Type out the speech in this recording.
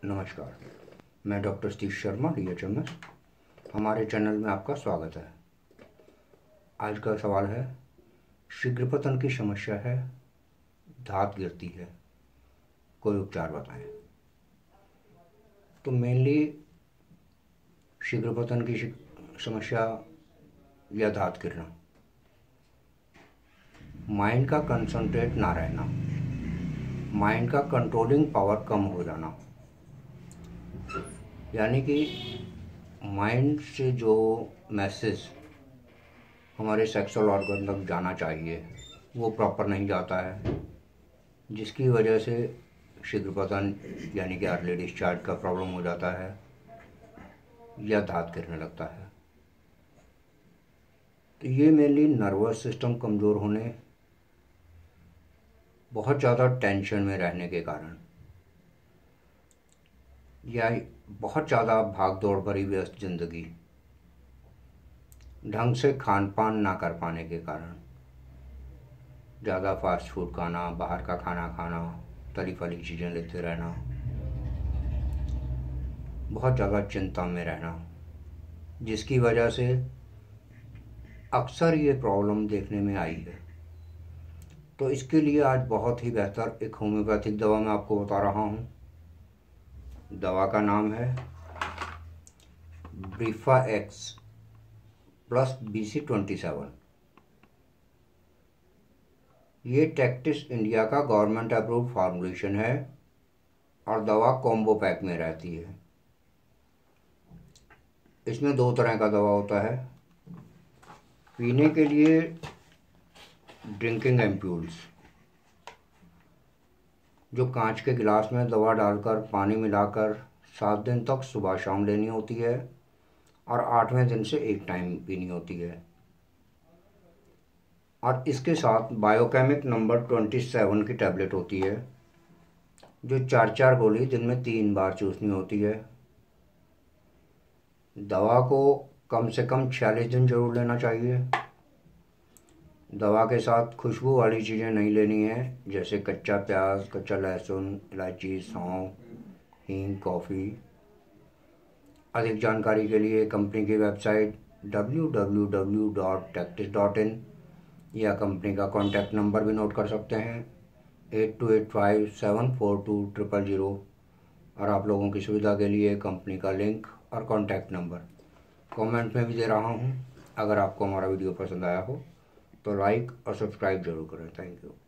नमस्कार, मैं doctor Steve Sharma DHMS। हमारे चैनल में आपका स्वागत है। आज का सवाल है, शीघ्र पतन की समस्या है, धात गिरती है, कोई उपचार बताएं। तो मेनली शीघ्र पतन की समस्या या धात गिरना, माइंड का कंसंट्रेट ना रहना, माइंड का कंट्रोलिंग पावर कम हो जाना, यानी कि माइंड से जो मैसेज हमारे सेक्सुअल ऑर्गन तक जाना चाहिए वो प्रॉपर नहीं जाता है, जिसकी वजह से शीघ्र पतन यानी कि अर्ली डिस्चार्ज का प्रॉब्लम हो जाता है या धात गिरने लगता है। तो ये मेनली नर्वस सिस्टम कमज़ोर होने, बहुत ज़्यादा टेंशन में रहने के कारण या बहुत ज़्यादा भाग दौड़ भरी व्यस्त ज़िंदगी, ढंग से खान पान ना कर पाने के कारण, ज़्यादा फास्ट फूड खाना, बाहर का खाना खाना, तली फली चीज़ें लेते रहना, बहुत ज़्यादा चिंता में रहना, जिसकी वजह से अक्सर ये प्रॉब्लम देखने में आई है। तो इसके लिए आज बहुत ही बेहतर एक होम्योपैथिक दवा मैं आपको बता रहा हूँ। दवा का नाम है ब्रीफा एक्स प्लस BC27। ये टेक्टिस इंडिया का गवर्नमेंट अप्रूव्ड फार्मूलेशन है और दवा कॉम्बो पैक में रहती है। इसमें 2 तरह का दवा होता है। पीने के लिए ड्रिंकिंग एम्प्यूल्स, जो कांच के गिलास में दवा डालकर पानी मिलाकर 7 दिन तक सुबह शाम लेनी होती है और 8वें दिन से 1 टाइम पीनी होती है। और इसके साथ बायोकेमिक नंबर 27 की टैबलेट होती है, जो 4 गोली दिन में 3 बार चूसनी होती है। दवा को कम से कम 46 दिन जरूर लेना चाहिए। दवा के साथ खुशबू वाली चीज़ें नहीं लेनी है, जैसे कच्चा प्याज, कच्चा लहसुन, इलायची, सौंफ, हींग, कॉफ़ी। अधिक जानकारी के लिए कंपनी की वेबसाइट www.tectis.in या कंपनी का कॉन्टैक्ट नंबर भी नोट कर सकते हैं 8285742000। और आप लोगों की सुविधा के लिए कंपनी का लिंक और कॉन्टैक्ट नंबर कमेंट में भी दे रहा हूं। अगर आपको हमारा वीडियो पसंद आया हो तो लाइक और सब्सक्राइब जरूर करें। Thank you.